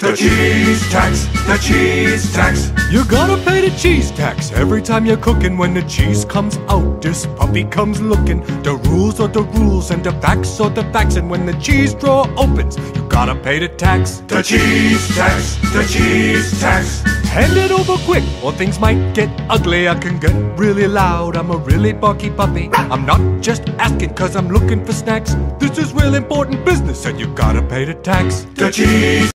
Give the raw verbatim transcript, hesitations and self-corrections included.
The cheese tax, the cheese tax. You gotta pay the cheese tax every time you're cooking. When the cheese comes out, this puppy comes looking. The rules are the rules and the facts are the facts. And when the cheese drawer opens, you gotta pay the tax. The cheese tax, the cheese tax. Hand it over quick or things might get ugly. I can get really loud, I'm a really barky puppy. I'm not just asking cause I'm looking for snacks. This is real important business and you gotta pay the tax. The cheese